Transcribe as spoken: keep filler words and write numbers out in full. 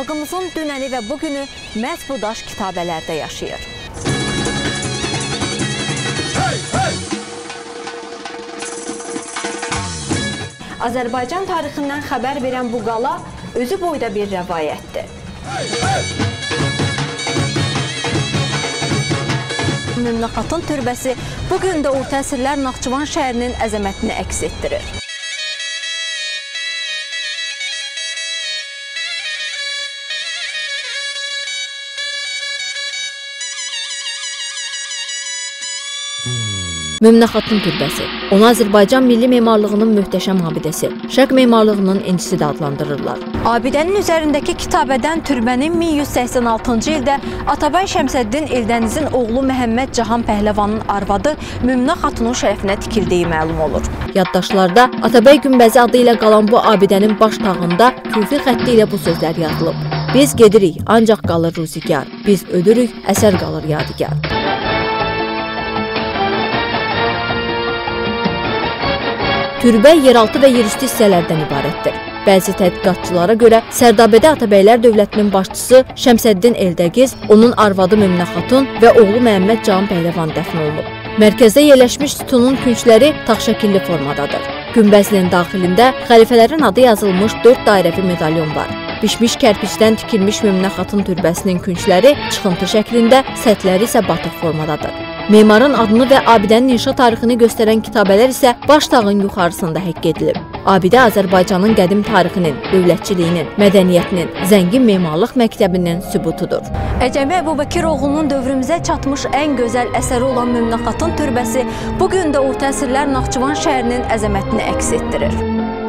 Xalqımızın dünəni və bugünü məhz bu daş kitabələrdə yaşayır. Hey, hey! Azərbaycan tarixindən xəbər verən bu qala özü boyda bir rəvayətdir. Hey, hey! Mümnə Xatun türbəsi bugün də orta əsrlər Naxçıvan şəhərinin əzəmətini əks etdirir. Mümnə Xatun türbəsi, onu Azərbaycan milli memarlığının möhtəşəm abidəsi, şərq memarlığının incisi də adlandırırlar. Abidənin üzərindəki kitabədən türbənin min yüz səksən altıncı ildə Atabəy Şəmsəddin Eldənizin oğlu Məhəmməd Cahan Pəhləvanın arvadı Mümnə Xatunun şərəfinə tikildiyi məlum olur. Yaddaşlarda Atabəy günbəzi adı ilə qalan bu abidənin baş tağında küfi xətti ilə bu sözlər yazılıb. Biz gedirik, ancaq qalır ruzigar, biz ölürük, əsər qalır yadigar. Türbə yeraltı və yerüstü hissələrdən ibarətdir. Bəzi tədqiqatçılara görə Sərdabədə Atabəylər dövlətinin başçısı Şəmsəddin Eldəgiz, onun arvadı Mümnə Xatun və oğlu Məhəmməd Cahan Pəhləvan dəfn olunub. Mərkəzdə yerləşmiş sütunun küncləri taxşəkilli formadadır. Günbəzinin daxilində xəlifələrin adı yazılmış dörd dairəvi medalyon var. Bişmiş kərpicdən tikilmiş Mümnə Xatun türbəsinin küncləri çıxıntı şəklində, səthləri isə batıq formadadır. Memarın adını və abidənin inşa tarixini göstərən kitabələr isə baş tağın yuxarısında həkk edilib. Abidə Azərbaycanın qədim tarixinin, dövlətçiliyinin, mədəniyyətinin, zəngin memarlıq məktəbinin sübutudur. Əcəmi Əbubəkiroğlunun dövrümüzə çatmış ən gözəl əsəri olan Mümnə Xatun türbəsi bugün də orta əsrlər Naxçıvan şəhərinin əzəmətini əks etdirir.